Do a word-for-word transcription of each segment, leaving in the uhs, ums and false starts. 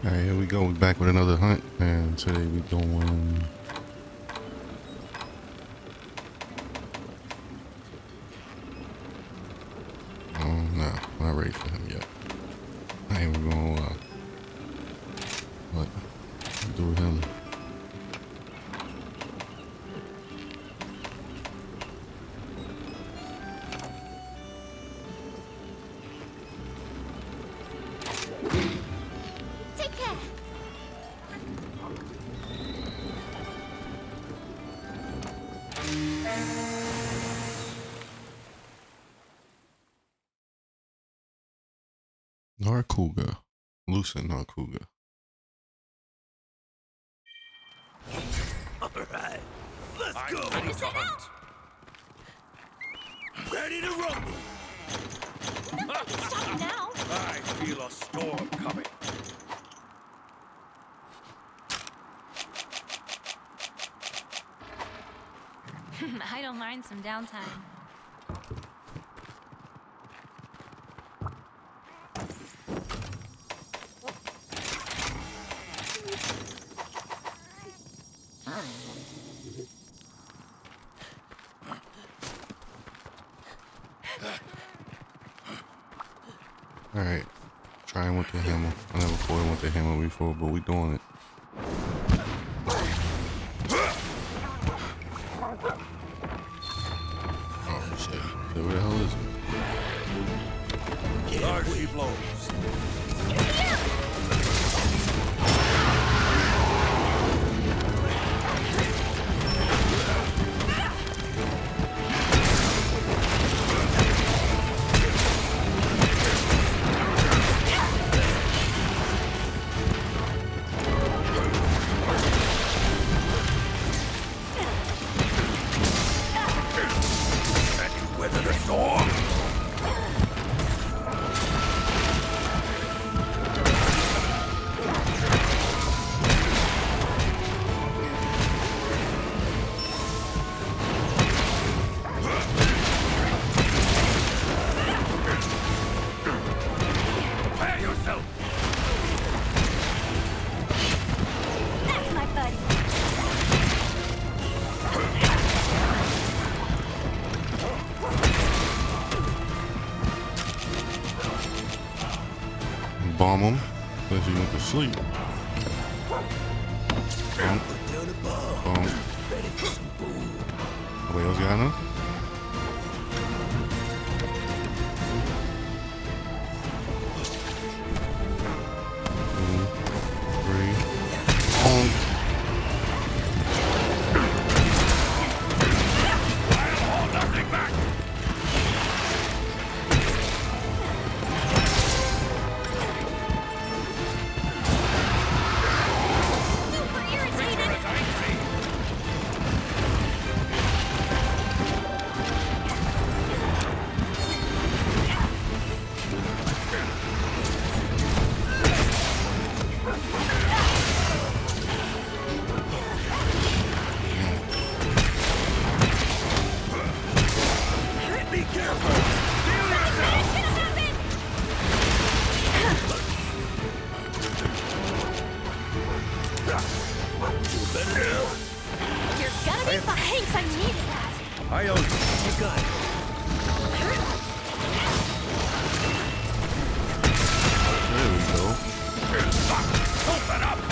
Alright, here we go. We're back with another hunt, and today we're doing. Oh, no, not ready for him yet. I ain't even gonna uh, what do with him. Take care. Narkuga. Lucent Narkuga. Alright, let's I'm go! ready to hunt. Ready to rumble! Stop now. I feel a storm coming. I don't mind some downtime. Alright. Trying with the hammer. I never fought with the hammer before, but we doing it. Oh shit. Where the hell is it? Large she blows. Weather the storm! Prepare yourself! That's my buddy. Bomb him. Unless he went to sleep. Boom. Put down a bomb. Boom. Ready for some boom. Nobody else got enough? Two, three. Boom. I'll hold nothing back! Super irritated. Be careful! Feel yourself! It's gonna happen. You better now. You're gonna be fine. Thanks, I needed that. I owe you. You got it. There we go. Open up!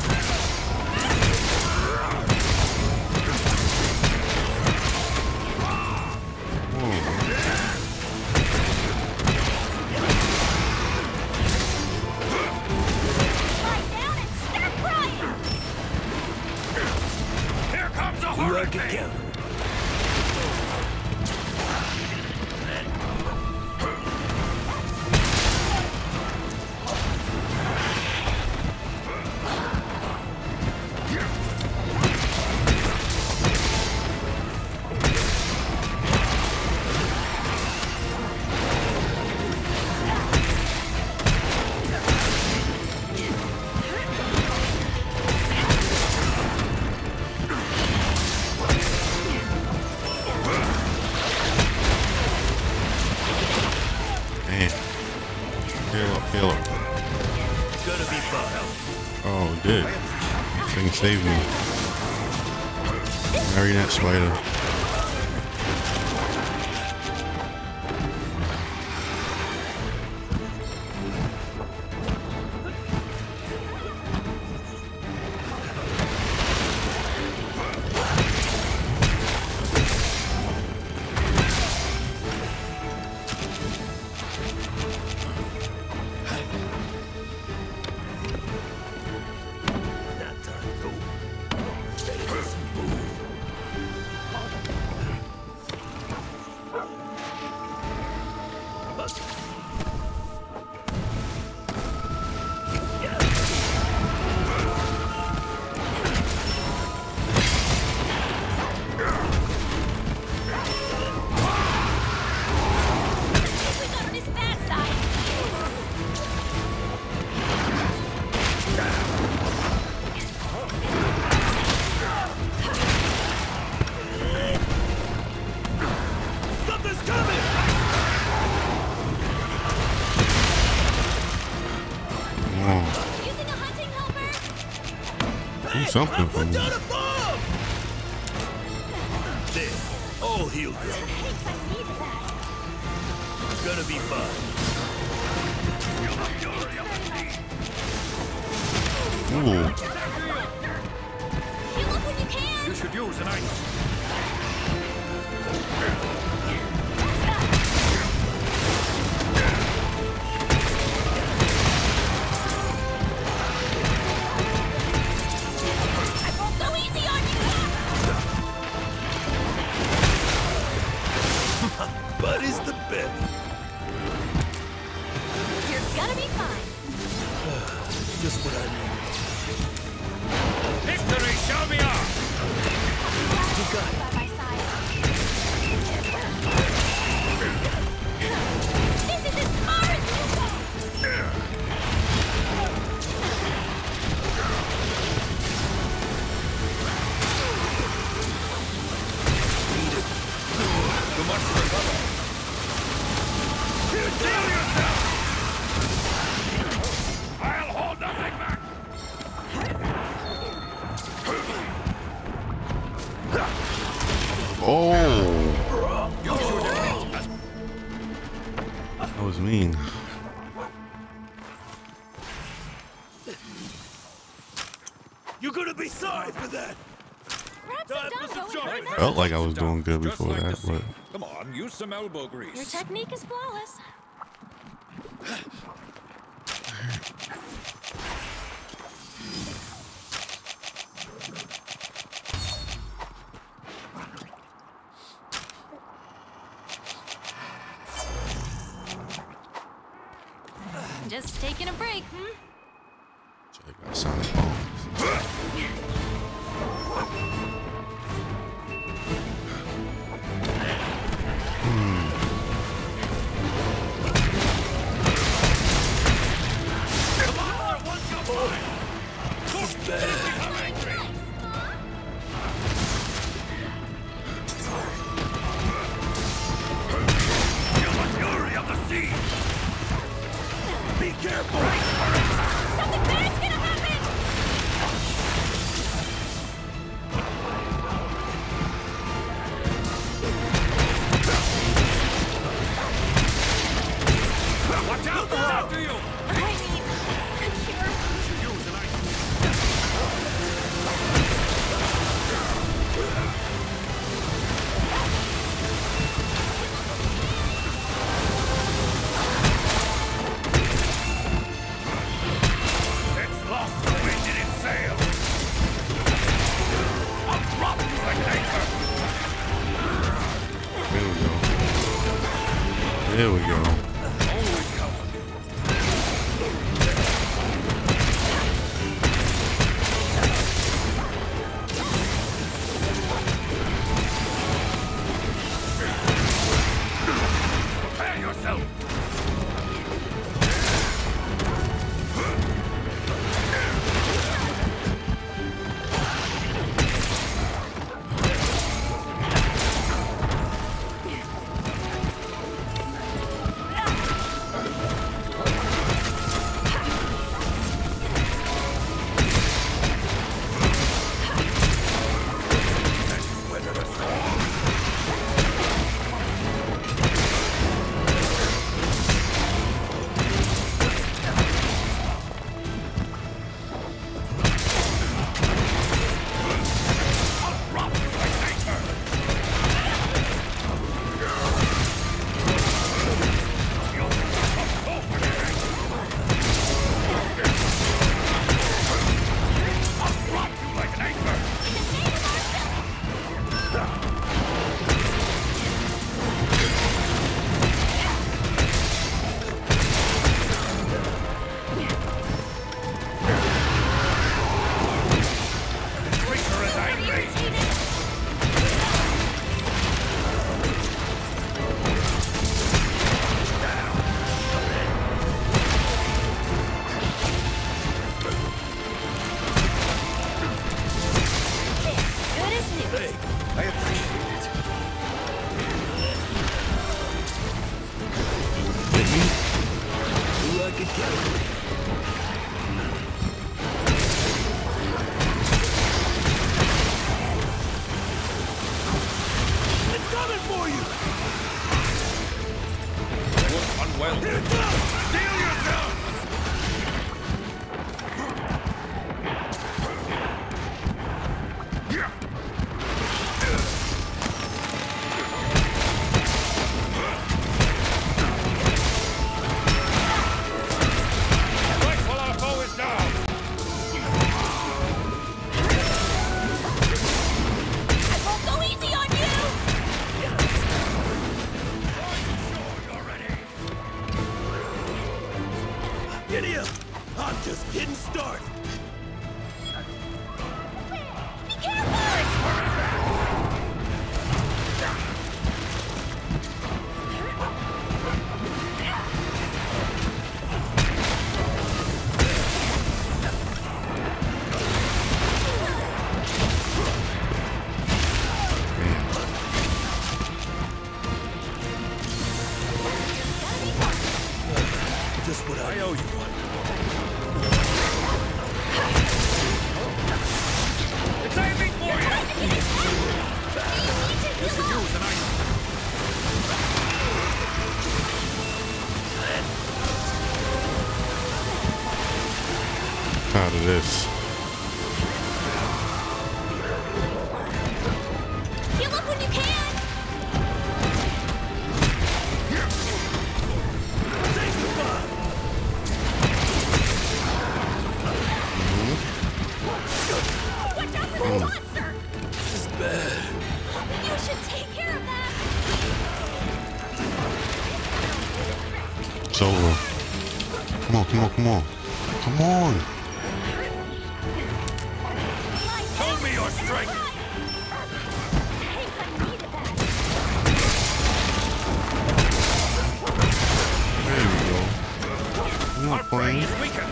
Whoa. Lie down and start crying. Here comes a We work hurricane. together. Oh, it did. Thing saved me. Marry that spider. Something for me. There. All healed up. Thanks, I needed that. It's gonna be fun. Ooh. Heal up when you can. You should use an item. Buddy's the best. You're gonna be fine. Just what I need. Victory shall be ours. You got it. By my side. This is as far as you go. You must recover. You deal yourself! I'll hold nothing back! Oh. That was mean. You're gonna be sorry for that. Grab some Dango and burn that. Felt like I was doing good Just before like that, the but sea. Come on, use some elbow grease. Your technique is flawless. Just taking a break, hmm? check out Sonic Bombs. Be careful. Something bad's gonna happen! just getting started. Be careful! Just what I I owe you one. It's aiming for you! This could use an item. Out of this. Heal up when you can! say goodbye. Watch out for the monster! This is bad. You should take care of that! It's over. Come on, come on, come on. Come on. Show me your strength! There we go. I'm Our not brain playing. is weakened!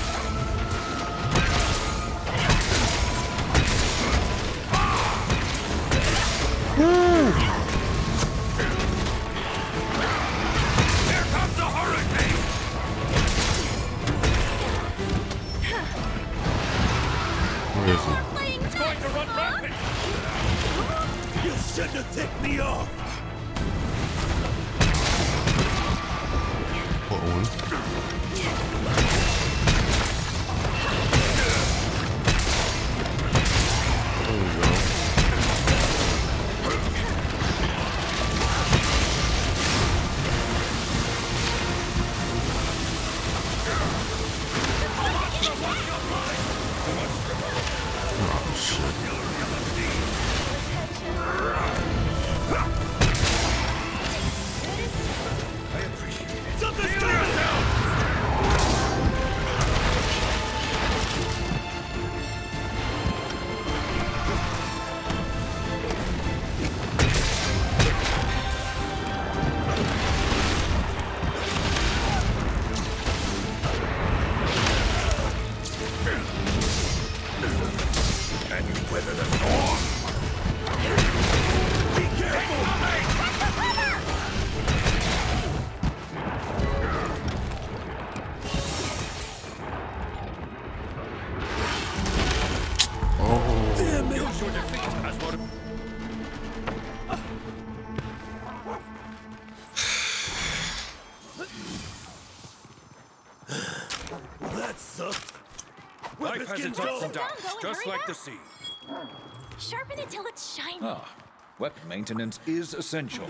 Here comes a hurricane! Where is he? Playing It's going to run rapid! You shouldn't have ticked me off. What one? There we go. Oh shit. Something's coming. Can you weather the storm? Be careful. Oh. Damn it. Use your defeat as motive. That sucked. Life Weapons has getting its ups dull. and downs, Going, just hurry like up. the sea. Sharpen it till it's shiny. Ah, weapon maintenance is essential.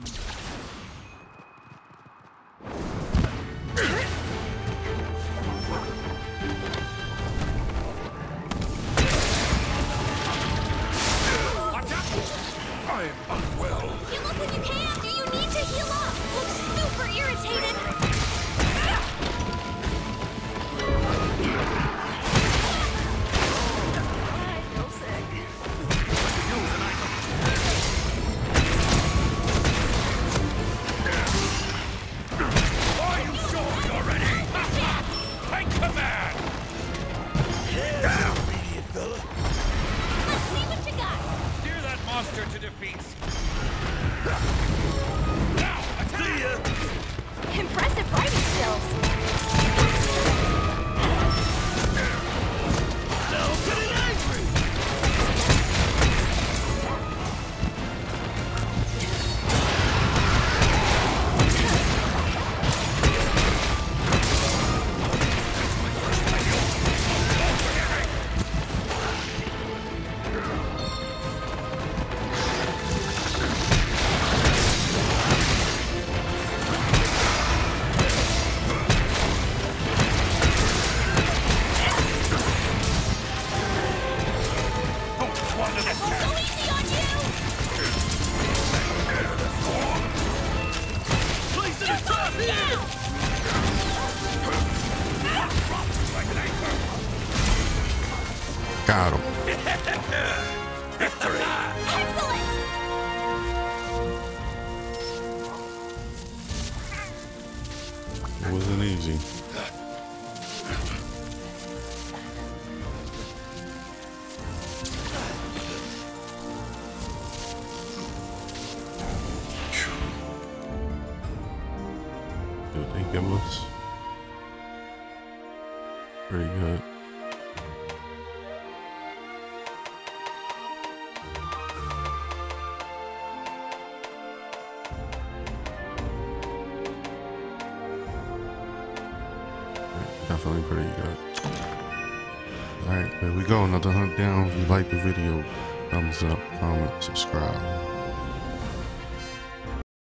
Watch out! I am unwell. Heal up when you can! Do you need to heal up? Looks super irritated! I feel sick. Are you sure you're ready? Take command! Yeah, obedient fella. Let's see what you got! Steer that monster to defeat. Now, attack! See ya. Impressive fighting skills! Now getting angry. Got him. Victory! Excellent! It wasn't easy. Dude, they give us pretty good. Definitely pretty good. Alright, there we go. Another hunt down. If you like the video, thumbs up, comment, subscribe.